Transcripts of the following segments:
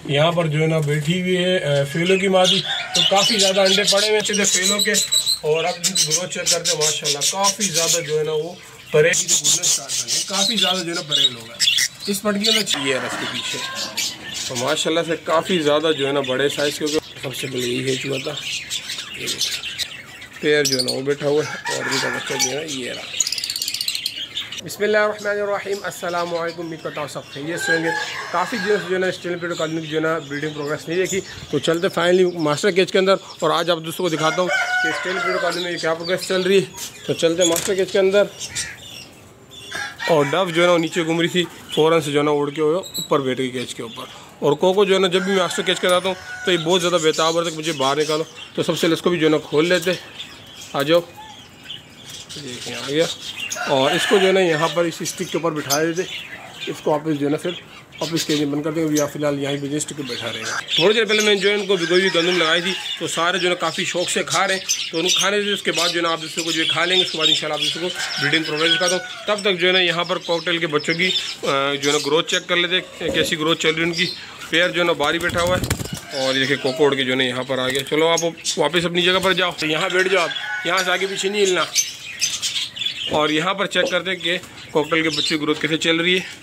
यहाँ पर जो है ना बैठी हुई है फेलो की मादी। तो काफ़ी ज़्यादा अंडे पड़े हुए थे फेलो के, और अब इनकी ग्रोथ चेक करते हैं माशाल्लाह काफ़ी ज़्यादा जो है ना वो परेल की कूदना स्टार्ट कर दें, काफ़ी ज़्यादा जो है ना परेल होगा। इस मटकी में चाहिए इसके पीछे तो माशाल्लाह से काफ़ी ज़्यादा जो है ना बड़े साइज़ के, सबसे पहले यही है हुआ था। ये पेयर जो है ना वो बैठा हुआ है और इनका बच्चा जो है ना ये रहा। बिस्मिल्लाहिर्रहमानिर्रहीम, अस्सलाम वालेकुम। उम्मीद करता हूँ सब खैरियत से होंगे। काफ़ी जो है ना स्टेल पीरियड कॉलोनी की जो है ना ब्रीडिंग प्रोग्रेस नहीं देखी, तो चलते फाइनली मास्टर केज के अंदर, और आज आप दोस्तों को दिखाता हूँ कि स्टेल पीरियड कॉलोनी में क्या प्रोग्रेस चल रही है। तो चलते मास्टर केज के अंदर, और डव जो है ना नीचे घूम रही थी, फ़ौरन से जो है ना उड़ के ऊपर बैठ गई केज के ऊपर। और कोको जो है ना जब भी मास्टर केज कराता हूँ तो ये बहुत ज़्यादा बेताब है, तक मुझे बाहर निकालो। तो सबसे पहले इसको भी जो है ना खोल लेते, आ जाओ, देखिए आ गया। और इसको जो है ना यहाँ पर इस स्टिक के ऊपर बिठा देते, इसको वापस जो है ना फिर वापस केज बंद कर देंगे। या फिलहाल यहाँ पे स्टिक पर बैठा रहेगा। थोड़ी देर पहले मैंने जो है इनको भिगोई हुई गंदम लगाई थी, तो सारे जो है काफ़ी शौक से खा रहे हैं। तो उनको खाने देते, उसके बाद जो है ना आप दूसरों को जो खा लेंगे। उसके बाद इंशाल्लाह आप दूसरों को ब्रीडिंग प्रोग्रेस दिखाता हूँ। तब तक जो है ना यहाँ पर कॉकटेल के बच्चों की जो है ना ग्रोथ चेक कर लेते, कैसी ग्रोथ चल रही है उनकी। पेयर जो है ना बाहर बैठा हुआ है, और देखिए कोको उड़ के जो है ना यहाँ पर आ गया। चलो आप वापस अपनी जगह पर जाओ, तो यहाँ बैठ जाओ, आप यहाँ से आगे पीछे नहीं हिलना। और यहाँ पर चेक करते हैं कि कॉकटेल के बच्चे की ग्रोथ कैसे चल रही है।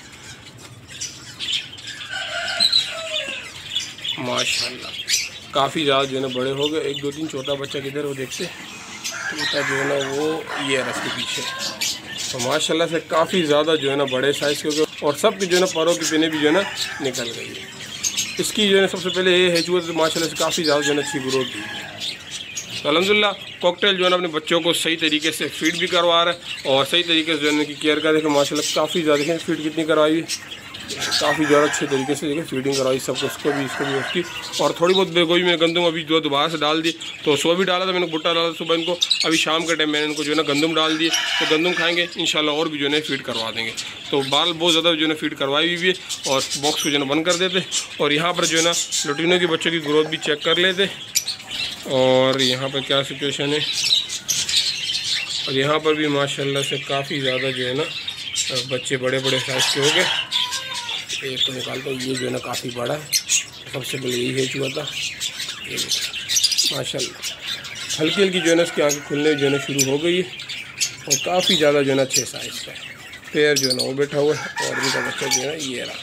माशाल्लाह काफ़ी ज़्यादा जो है ना बड़े हो गए। 1 2 3 चौथा बच्चा किधर वो देखते, चौथा जो है ना वो ये है इसके पीछे। तो माशाल्लाह से काफ़ी ज़्यादा जो है ना बड़े साइज़ के हो गए, और सब की जो है ना परों की पिने भी जो है ना निकल गई है। इसकी जो है ना सबसे पहले ये है जो माशाल्लाह से काफ़ी ज़्यादा जो है ना अच्छी ग्रोथ दी है। तो अल्हम्दुलिल्लाह कॉकटेल जो है ना अपने बच्चों को सही तरीके से फीड भी करवा रहा है, और सही तरीके से जो है ना की केयर कर रहे हैं। माशाल्लाह काफ़ी ज़्यादा देखें फीड कितनी करवाई है, काफ़ी ज़्यादा अच्छे तरीके से देखिए फीडिंग करवाई सबको, इसको भी इसको भी उसकी। और थोड़ी बहुत बेगोई मैंने गंदम अभी जो दोबारा से डाल दी। तो सुबह भी डाला था मैंने, भुट्टा डाला था सुबह इनको, अभी शाम के टाइम मैंने इनको जो है ना गंदम डाल दिए। तो गंदम खाएंगे इंशाल्लाह, और भी जो है ना फीड करवा देंगे। तो बाल बहुत ज़्यादा जो है ना फीड करवाई हुई है, और बॉक्स को जो है ना बंद कर देते। और यहाँ पर जो है ना लुटिनों के बच्चों की ग्रोथ भी चेक कर लेते, और यहाँ पर क्या सिचुएशन है। और यहाँ पर भी माशाल्लाह से काफ़ी ज़्यादा जो है ना बच्चे बड़े बड़े साइज़ के हो गए। एक तो निकालता हूँ, ये जो है ना काफ़ी बड़ा है। सबसे पहले यही है हुआ था, ये माशाल्लाह हल्की हल्की जो है ना इसकी आँखें खुलने जो है ना शुरू हो गई है, और काफ़ी ज़्यादा जो है ना अच्छे साइज़ का है। पेयर जो है ना वो बैठा हुआ है, और इनका बच्चा जो है ना ये रहा।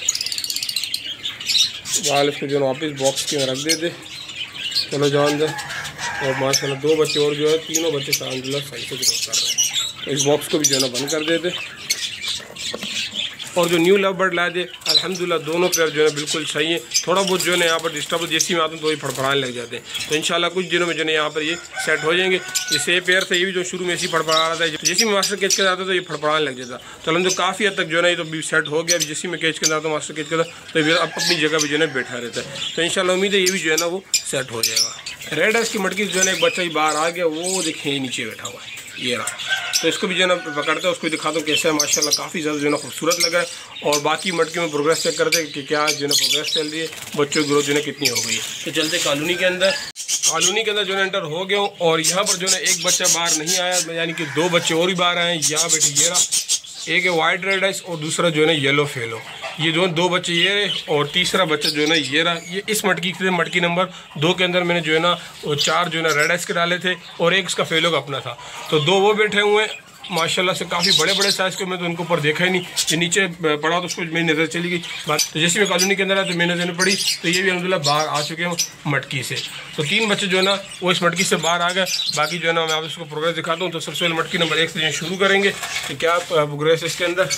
बाल इसको जो है वापस बॉक्स के रख देते, चलो जाओ अंदर। और माशाल्लाह 2 बच्चे और जो है, तीनों बच्चे अलहम्दुलिल्लाह सही से ग्रोथ कर रहे हैं। तो इस बॉक्स को भी जो है ना बंद कर देते, और जो न्यू लव बर्ड लाए थे अल्हम्दुलिल्लाह दोनों पेयर जो है बिल्कुल सही है। थोड़ा बहुत जो है ना यहाँ पर डिस्टर्ब जैसी में आते हैं तो ये फड़फड़ाने लग जाते हैं। तो इंशाल्लाह कुछ दिनों में जो है यहाँ पर ये सेट हो जाएंगे। जैसे ये पेयर था, ये भी जो शुरू में ऐसी फड़फड़ा रहा था, जैसे में मास्टर केज के जाता तो ये फड़फड़ाने लग जाता। तो हम तो काफ़ी हद तक जो है ना ये तो भी सेट हो गया। जैसे में केज के जाता मास्टर केज के जाता तो ये अब अपनी जगह पर जो है बैठा रहता है। तो इंशाल्लाह उम्मीद है ये भी जो है ना वो सेट हो जाएगा। रेड एस की मटकी जो है ना एक बच्चा ही बाहर आ गया, वो देखिए नीचे बैठा हुआ है, ये रहा। तो इसको भी जो है ना पकड़ते हैं, उसको दिखाता हूँ कैसा है। माशाल्लाह काफ़ी ज़्यादा जो है ना खूबसूरत लग रहा है। और बाकी मटकी में प्रोग्रेस चेक करते हैं कि क्या जो है ना प्रोग्रेस चल रही है, बच्चों की ग्रोथ जो है कितनी हो गई है। तो चलते कॉलोनी के अंदर, कॉलोनी के अंदर जो है एंटर हो गया हूँ। और यहाँ पर जो है एक बच्चा बाहर नहीं आया, यानी कि 2 बच्चे और भी बाहर आए हैं। यहाँ बैठे ये रहा, एक है वाइट रेड आइस और दूसरा जो है ना येलो फेलो। ये जो 2 बच्चे ये, और तीसरा बच्चा जो है ना ये रहा। ये इस मटकी से मटकी नंबर 2 के अंदर मैंने जो है ना वो 4 जो है ना रेड आइस के डाले थे, और एक इसका फेलो का अपना था। तो 2 वो बैठे हुए हैं माशाल्लाह से काफ़ी बड़े बड़े साइज़ के। मैं तो उनको ऊपर देखा ही नहीं, ये नीचे पड़ा तो उसको मेरी नज़र चली गई। तो जैसे मैं कॉलोनी के अंदर आया तो मेरी नज़र पड़ी, तो ये भी अल्हम्दुलिल्लाह बाहर आ चुके हैं मटकी से। तो 3 बच्चे जो है ना वो इस मटकी से बाहर आ गए। बाकी जो है ना मैं आप उसको प्रोग्रेस दिखाता हूँ। तो सबसे पहले मटकी नंबर 1 से शुरू करेंगे कि क्या प्रोग्रेस है इसके अंदर।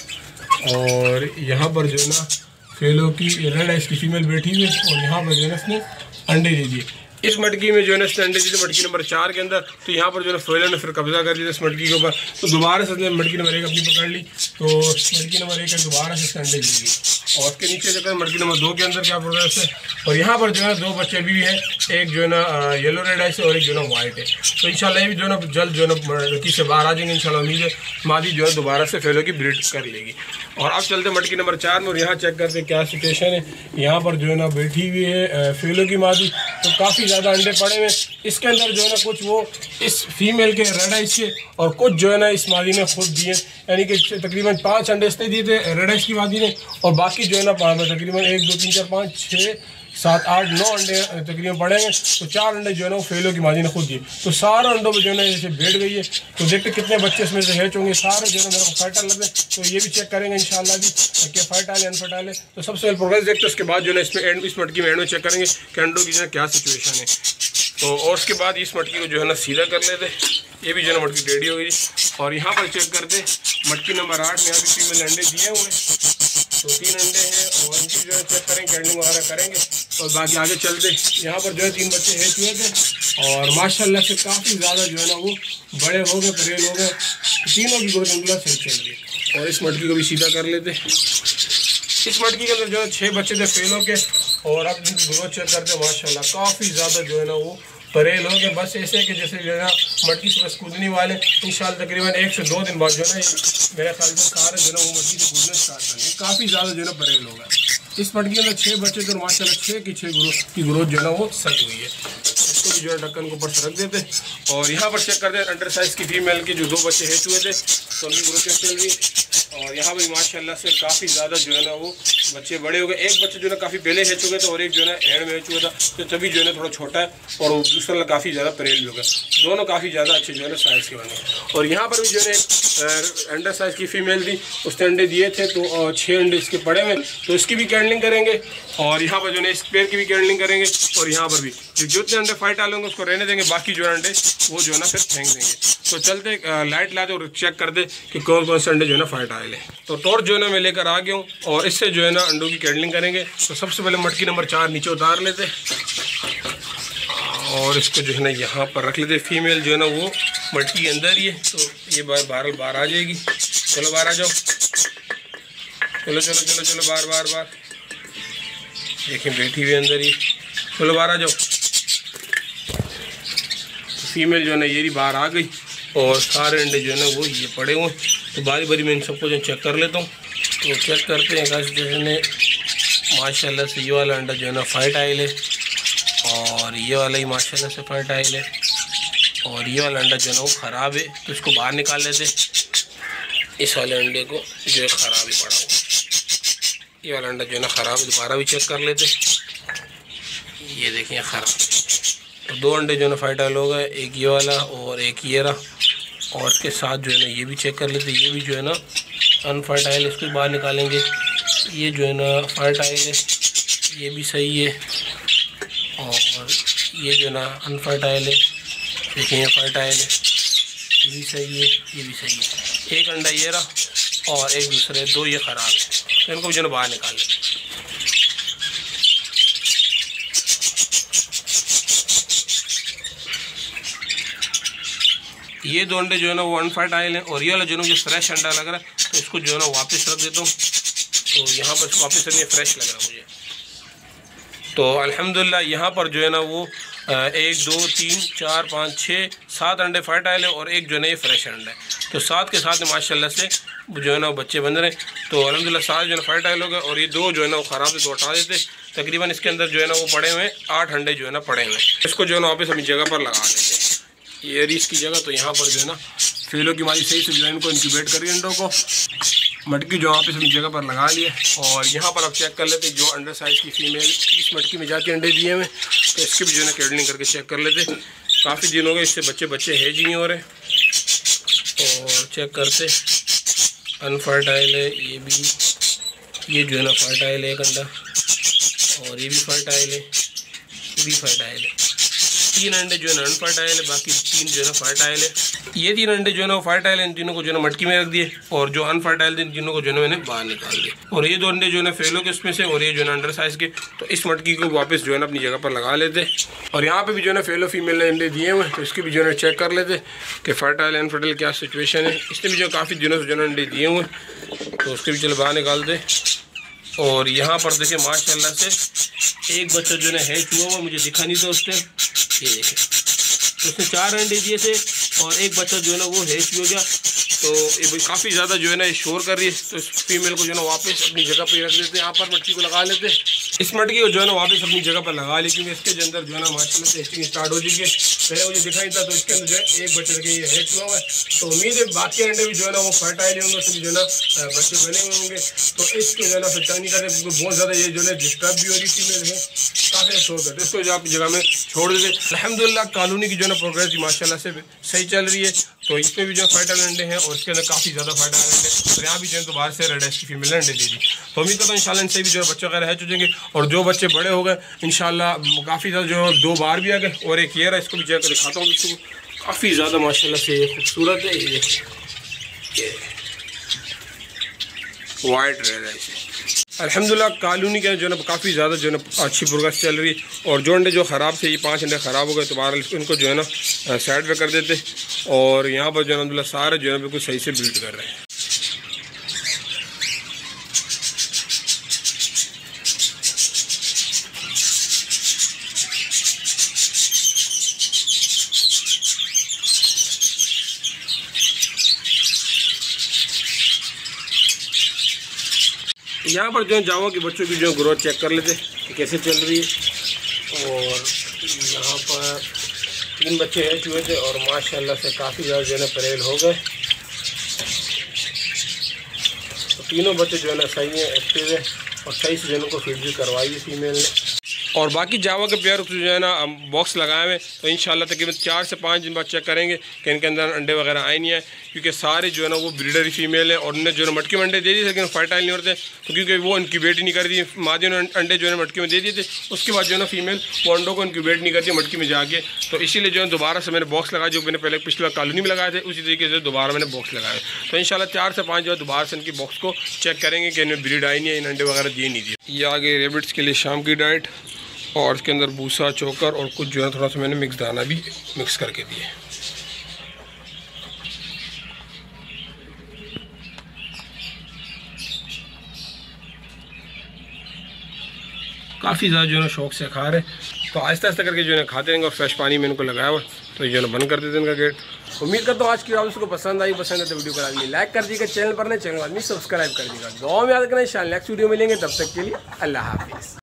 और यहाँ पर जो है ना फेलो की रेड आइस की फीमेल बैठी हुई है, और यहाँ पर जो है ना इसने अंडे दे दिए। इस मटकी में जो है ना इसने अंडे दिए मटकी नंबर 4 के अंदर। तो यहाँ पर जो है फेलो ने फिर कब्जा कर दिया इस मटकी के ऊपर। तो दोबारा से मटकी नंबर 1 अपनी पकड़ ली। तो मटकी नंबर 1 दोबारा से इसके अंडे दिए, और उसके नीचे जो है मटकी नंबर 2 के अंदर क्या प्रोग्रेस है। और यहाँ पर जो है 2 बच्चे भी हैं, एक जो है ना येलो रेड आइस है, और एक जो है ना वाइट है। तो इंशाल्लाह ये भी जो है ना जल्द जो है ना मटकी से बाहर आ जाएंगे इंशाल्लाह। उम्मीद है मादी जो है दोबारा से फेलो की ब्रीड कर लेगी। और अब चलते मटकी नंबर 4 में, और यहाँ चेक करते क्या सिचुएशन है। यहाँ पर जो है ना बैठी हुई है फेलो की मादी। तो काफ़ी ज़्यादा अंडे पड़े हुए। इसके अंदर जो है ना कुछ वो इस फीमेल के रेड आइस के, और कुछ जो है ना इस मादी ने खुद दिए, यानी कि तकरीबन 5 अंडे इसने दिए थे रेड आइस की मादी ने, और बाकी जो है ना तकरीबन 1 2 3 4 5 6 7 8 9 अंडे तकरीबन पड़ेंगे। तो 4 अंडे जो है ना वो फेलो की मादी ने खुद दिए। तो सारे अंडों में जो है ना जैसे बैठ गई है। तो देखते कितने बच्चे इसमें से हैच होंगे। सारे जो है ना मेरे को फर्टाइल लग रहे हैं। तो ये भी चेक करेंगे इंशाल्लाह जी कि फर्टाइल है अनफर्टाइल है। तो सबसे पहले प्रोग्रेस देखते हैं, उसके बाद जो है इसमें इस मटकी में एंड में चेक करेंगे कि अंडों की जो है क्या सिचुएशन है। तो और उसके बाद इस मटकी को जो है ना सीधा कर लेते। ये भी जो है ना मटकी रेडी हो गई। और यहाँ पर चेक करते मटकी नंबर 8 में यहाँ भी फीमेल अंडे दिए हुए हैं। तो 3 अंडे हैं और इनकी जो है चेक करेंगे, कैंडलिंग वगैरह करेंगे और बाकी आगे चलते। यहाँ पर जो है 3 बच्चे हैच हुए थे और माशाल्लाह से काफ़ी ज़्यादा जो है ना वो बड़े हो गए, परेल हो गए। तीनों की ग्रोथ अलहमदुलिल्लाह सही चल रही है। और इस मटकी को भी सीधा कर लेते। इस मटकी के अंदर जो है 6 बच्चे थे फेलों के और अब इनकी ग्रोथ चेक करते माशाल्लाह काफ़ी ज़्यादा जो है ना वो परेल हो गए। बस ऐसे कि जैसे जो है ना मटकी से बस कूदने वाले। इंशाल्लाह तकरीबन 1 से 2 दिन बाद जो है ना मेरे ख्याल से सारे जो है ना वो मटकी से कूदना स्टार्ट करेंगे। काफ़ी ज़्यादा जो है ना परेल हो गया। इस मटकी के अंदर 6 बच्चे थे और माशाल्लाह 6 की 6 ग्रोथ जो है ना वो सही हुई है। इसको भी जो है ढक्कन को ऊपर से रख देते। और यहाँ पर चेक करते हैं अंडर साइज़ की फीमेल के जो 2 बच्चे हैच हुए थे तो उनकी ग्रोथ चल रही। और यहाँ पर माशाल्लाह से काफ़ी ज़्यादा जो है ना वो बच्चे बड़े हो गए। एक बच्चे जो है ना काफ़ी पहले हैच हो गए थे और एक जो है ना एंड में हैच हुआ था। तो तभी जो है ना थोड़ा छोटा है और दूसरा काफ़ी ज़्यादा परेल भी हो गया। दोनों काफ़ी ज़्यादा अच्छे जो है ना साइज़ के बने। और यहाँ पर भी जो है एक अंडर साइज़ की फीमेल थी, उसने अंडे दिए थे तो 6 अंडे इसके पड़े हुए। तो इसकी भी कैंडलिंग करेंगे और यहाँ पर जो है इस पेयर की भी कैंडलिंग करेंगे। और यहाँ पर भी जितने अंडे फाइट डालेंगे उसको रहने देंगे, बाकी जो है अंडे वो जो है ना फिर फेंक देंगे। तो चलते लाइट लाते और चेक कर दे कि कौन कौन से अंडे जो है ना फाइट आए ले। तो टॉर्च जो है ना मैं लेकर आ गया हूँ और इससे जो है ना अंडों की कैंडलिंग करेंगे। तो सबसे पहले मटकी नंबर 4 नीचे उतार लेते और इसको जो है ना यहाँ पर रख लेते। फीमेल जो है ना वो मटकी के अंदर ही है तो ये बार आ जाएगी। चलो बाहर आ जाओ, चलो चलो चलो चलो बार देखिए बैठी हुई अंदर ही। चलो बाहर आ जाओ। फीमेल जो है ना ये भी बाहर आ गई और सारे अंडे जो है ना वो ये पड़े हुए। तो बारी बारी मैं इन सबको जो चेक कर लेता हूँ। तो चेक करते हैं जो है ना माशाल्लाह से ये वाला अंडा जो है ना फाइट आयल है और ये वाला ही माशाल्लाह से फाइट आयल है और ये वाला अंडा जो है ना वो ख़राब है। तो इसको बाहर निकाल लेते। इस वाले अंडे को जो है ख़राब ही पड़ा हुआ, ये वाला अंडा जो है ना ख़राब है। दोबारा भी चेक कर लेते। ये देखें ख़राब। तो 2 अंडे जो है ना फाइट आयल हो गए, एक ये वाला और एक ये रहा। और इसके साथ जो है ना ये भी चेक कर लेते। ये भी जो है ना अनफर्ट आयल, इसको बाहर निकालेंगे। ये जो है ना फर्ट आयल है, ये भी सही है। और ये जो है ना अनफर्ट आयल है, देखिए ये फर्ट आयल है, ये भी सही है, ये भी सही है। एक अंडा ये रहा और एक दूसरे 2 ये ख़राब है। तो इनको जो है बाहर निकाल लें। ये 2 अंडे जो है ना वो अनफर्ट आयल हैं और ये वाला जो है ना मुझे फ्रेश अंडा लग रहा है। तो इसको जो है ना वापस रख देता हूँ। तो यहाँ पर वापस रखने फ्रेश लग रहा है मुझे। तो अल्हम्दुलिल्लाह यहाँ पर जो है ना वो 1 2 3 4 5 6 7 अंडे फर्ट आयल है और एक जो है ना ये फ्रेश अंडा है। तो 7 के साथ माशाल्लाह से जो है ना बच्चे बन रहे हैं। तो अल्हम्दुलिल्लाह सारे जो है ना फर्ट आयल हो गए और ये 2 जो है ना वो ख़राब है तो हटा देते। तकरीबन इसके अंदर जो है ना वो पड़े हुए 8 अंडे जो है ना पड़े हुए। इसको जो है ना वापस अपनी जगह पर लगा देते हैं, ये रीस की जगह। तो यहाँ पर जो है ना फीलों की मारी सही से जो है इनको इंक्यूबेट करिए अंडों को। मटकी जो वापस अपनी जगह पर लगा लिए और यहाँ पर अब चेक कर लेते जो अंडर साइज़ की फीमेल इस मटकी में जाके अंडे दिए हुए। तो इसकी भी जो है ना कैडलिंग करके चेक कर लेते। काफ़ी दिन हो गए इससे बच्चे हैज ही नहीं हो रहे। और चेक करते अनफर्टाइल है, ये भी, ये जो है ना फर्टाइल है एक अंडा और ये भी फर्टाइल है, ये भी फर्टाइल है। 3 अंडे जो है ना अनफर्टाइल है, बाकी 3 जो है ना फर्टाइल है। ये 3 अंडे जो है ना वो फर्टाइल है, इन तीनों को जो है ना मटकी में रख दिए और जो अनफर्टाइल थे इन तीनों को जो है ना मैंने बाहर निकाल दिया। और ये 2 अंडे जो है ना फेलो के उसमें से और ये जो है ना अंडर साइज़ के। तो इस मटकी को वापस जो है ना अपनी जगह पर लगा लेते। और यहाँ पे भी जो है ना फेलो फीमेल ने अंडे दिए हुए। तो इसकी भी जो है ना चेक कर लेते कि फर्टाइल अनफर्टाइल क्या सिचुएशन है। इसने भी जो काफ़ी दिनों से जो है ना अंडे दिए हुए, तो उसके भी चलो बाहर निकाल दे। और यहाँ पर देखिए माशाल्लाह से एक बच्चा जो है हैच हुआ हुआ, मुझे दिखा नहीं था उस टाइम। ये देखिए तो उसने 4 अंडे दिए थे और एक बच्चा जो है ना वो हैच भी हो गया। तो ये काफ़ी ज़्यादा जो है ना ये शोर कर रही है। तो इस फीमेल को जो है ना वापस अपनी जगह पे रख देते हैं, यहाँ पर मटकी को लगा लेते। इस मटकी को जो है ना वापस अपनी जगह पर लगा ली, क्योंकि इसके अंदर जो है ना माशाल्लाह से टेस्टिंग स्टार्ट हो चुकी है। पहले मुझे दिखाई था तो इसके अंदर जो है एक बच्चे के ये हेड हुआ है, तो उम्मीद है बाकी अंडे भी जो है ना वो फर्टाइल होंगे, उसमें जो है ना बच्चे बने हुए होंगे। तो इसको जो है ना फिर नहीं करते, क्योंकि बहुत ज़्यादा ये जो है डिस्टर्ब भी हो रही फीमेल है, काफ़ी छोड़ देते इसको जो आपकी जगह में छोड़ देते। अल्हम्दुलिल्लाह कॉलोनी की जो है ना प्रोग्रेस माशाल्लाह से सही चल रही है। तो इसमें भी जो है फर्टाइल अंडे हैं और इसके अंदर काफ़ी ज़्यादा फर्टाइल अंडे, और यहाँ भी जो है दोबारा से रेड एस की फीमेल अंडे दे दी। तो उम्मीद करता हूँ इंशाल्लाह इनसे भी जो है बच्चे वगैरह है चुकेंगे, और जो बच्चे बड़े हो गए इंशाल्लाह काफ़ी ज़्यादा जो 2 बार भी आ गए। और एक ये रहा, इसको भी जो है दिखाता हूँ, इसको काफ़ी ज़्यादा माशाल्लाह से खूबसूरत है, ये वाइट रह रहा है इसे। अल्हम्दुलिल्लाह कॉलोनी के जो है ना काफ़ी ज़्यादा जो है ना अच्छी प्रोग्रेस चल रही है। और जो अंडे जो ख़राब थे, ये 5 अंडे ख़राब हो गए, तो बहरहाल इनको जो है ना साइड पे कर देते, और यहाँ पर जो है अल्हम्दुलिल्लाह सारे जो है बिल्कुल सही से बिल्ड कर रहे हैं। यहाँ पर जो है जावा के बच्चों की जो ग्रोथ चेक कर लेते कि कैसे चल रही है। और यहाँ पर 3 बच्चे हैच हुए थे और माशाल्लाह से काफ़ी ज़्यादा जो है ना परेल हो गए। तो तीनों बच्चे जो है ना सही है, एक्टिव है, और सही से जो है उनको फीड भी करवाई है फीमेल ने। और बाकी जावा के पेयर जो है ना बॉक्स लगाए हुए, तो इंशाल्लाह तकरीबन 4 से 5 दिन बाद चेक करेंगे कि इनके अंदर अंडे वगैरह आए नहीं है, क्योंकि सारे जो है ना वो ब्रीडर फीमेल है। और उन्हें जो है मटके में अंडे दे दिए, लेकिन फर्टाइल नहीं होते, तो क्योंकि वो इनक्यूबेट ही नहीं करती। मादियों ने अंडे जो है मटके में दे दिए थे, उसके बाद जो है ना फीमेल वो अंडों को इनक्यूबेट नहीं करती मटकी में जाके। तो इसीलिए जो है दोबारा से मैंने बॉक्स लगाया, जो मैंने पहले पिछले कॉलोनी में लगाए थे, उसी तरीके से दोबारा मैंने बॉक्स लगाए। तो इंशाल्लाह 4 से 5 जो है दोबारा से इनकी बॉक्स को चेक करेंगे कि इन्हें ब्रीड आई नहीं है, इन अंडे वगैरह दिए नहीं दिए। ये आगे रेबिट्स के लिए शाम की डाइट, और इसके अंदर भूसा, चोकर और कुछ जो है थोड़ा सा मैंने मिक्स दाना भी मिक्स करके दिए। काफ़ी ज़्यादा जो है ना शौक से खा रहे, तो आहिस्ता आहिस्ता करके जो है खाते रहेंगे। और फ्रेश पानी में इनको लगाया हुआ, तो ये जो है बंद कर देते हैं इनका गेट। उम्मीद करता हूँ आज की वीडियो को पसंद आई है तो वीडियो को आदमी लाइक कर दीजिएगा, चैनल पर नहीं चैनल आदमी सब्सक्राइब कर दीजिएगा। दुआ में याद करना, इंशाल्लाह नेक्स्ट वीडियो मिलेंगे, तब तक के लिए अल्लाह हाफिज़।